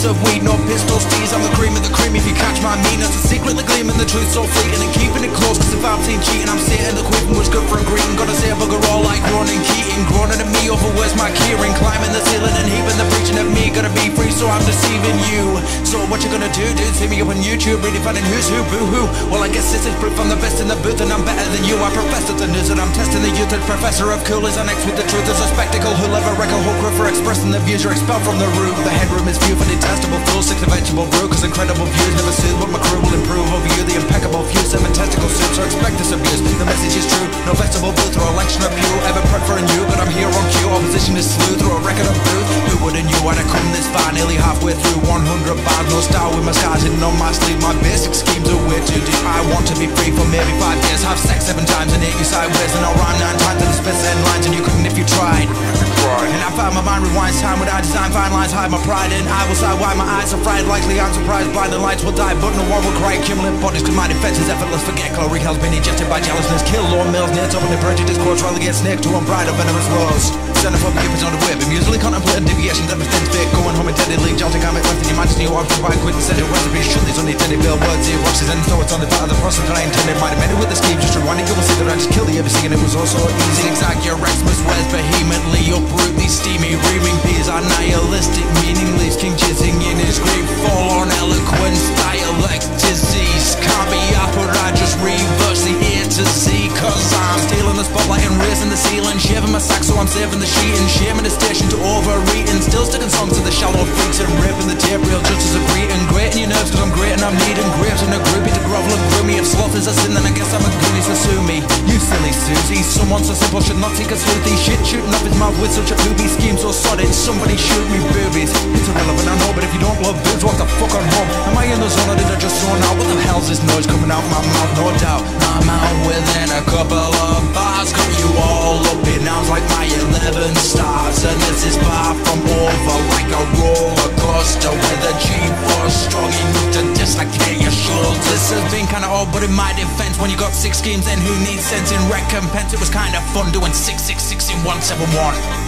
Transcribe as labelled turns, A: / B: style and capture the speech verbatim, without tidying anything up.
A: of weed, no pistols, tease. I'm the cream of the cream if you catch my meaning. It's a secretly gleaming, the truth so fleeting, and keeping it close, cause if I'm seen cheating, I'm sitting the quitting was good for a greeting. Gotta say a bugger all like Ronan Keating, groaning at me over where's my keyring, climbing the ceiling and heaving the preaching at me. Gotta be free, so I'm deceiving you. So what you gonna do, dude? See me up on YouTube, really finding who's who, boo-hoo. Well, I guess this is proof I'm the best in the booth, and I'm better than you. I profess the news, and I'm testing the youth. And professor of cool is annexed with the truth. There's a spectacle who'll ever wreck a whole crew for expressing the views. You're expelled from the room. The headroom is few for detestable fools. Six vegetable brew, cause incredible views never soothe, but my crew will improve over you. The impeccable few, seven testicle suits, so expect this abuse. The message is true, no festival booth or election of pew. Ever preferring you, but I'm here on cue. Opposition is slew through a record of booth. Who would've knew I'd have come this far? Nearly halfway through one hundred bars, no style with my scars hidden on my sleeve. My basic schemes are way too deep. I want to be free for maybe five years. Have sex seven times and hit you sideways, and I'll rhyme nine times to the space end lines, and you couldn't if you tried. And I found my mind rewinds time when I design fine lines, hide my pride in. I will side why my eyes are fried. Likely I'm surprised by the lights will die, but no one will cry. Cumulative bodies, cause my defense is effortless. Forget glory, hell's been ejected by jealousness. Kill law mills, near top of the prejudice courts. Rather get snake to unbride of venomous rose. Xenophobia is on the web. I'm usually contemplating deviations, everything's fake. Going home intended league, jolting comic left in your mind. New options by quick essential recipes. Shoot these unintended bill words, zero boxes, and so it's on the part of the process that I intended. Might have made it with the scheme, just rewinding. You will see that I just killed the everything, and it was also easy. Exact your Xmas wears vehemently, uproot these steamy reaming peas are nihilistic, meaning leaves king jizzing in his grave. Fall on eloquence, dialect disease. Can't be up or I just reverse the A to Z. Cause I'm stealing the spotlight and raising the ceiling, shaving my sack so I'm saving the sheet, and shaming the station to overeating. Still sticking songs to the shallow freaks and ripping the tape reel just as a greeting. Grating your nerves cause I'm great and I'm needing grapes and a groupie to grovel and groomy. If sloth is a sin then I guess I'm a goonies to sue me. You silly Susie, someone so simple should not take a sleuthie. Shit shooting up his mouth with such a poopy scheme so solid. Somebody shoot me boobies. It's irrelevant I know, but if you don't love boobs, walk the fuck on home. Am I in the zone or did I just zone out? What the hell's this noise coming out my mouth? No doubt I'm out within a couple of bars. Got you all up in arms like my eleven stars, and this is far from over, like a roller coaster with a G-force strong enough to dislocate your shoulders. This has been kinda odd, but in my defense, when you got six schemes then who needs sense in recompense? It was kinda fun doing six six six in one seven one.